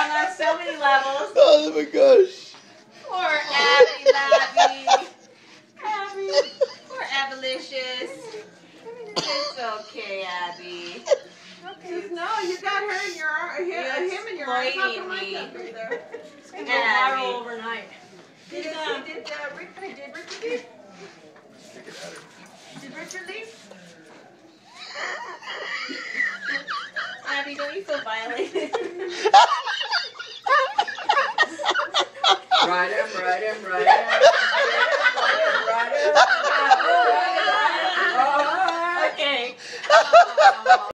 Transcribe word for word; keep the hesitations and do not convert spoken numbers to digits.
wrong on so many levels. Oh my gosh. Poor Abby, Labby. Abby. Poor Abylicious. It's okay, Abby. Okay. No, you got her in your arm, him, him in your arms. How come I can't be there? It's going to go viral overnight. Did, did, uh, did, uh, Rick, did Richard leave? Did Richard leave? Abby, don't you feel violated? Ride him, ride him, ride him. Ride him, ride him. Okay.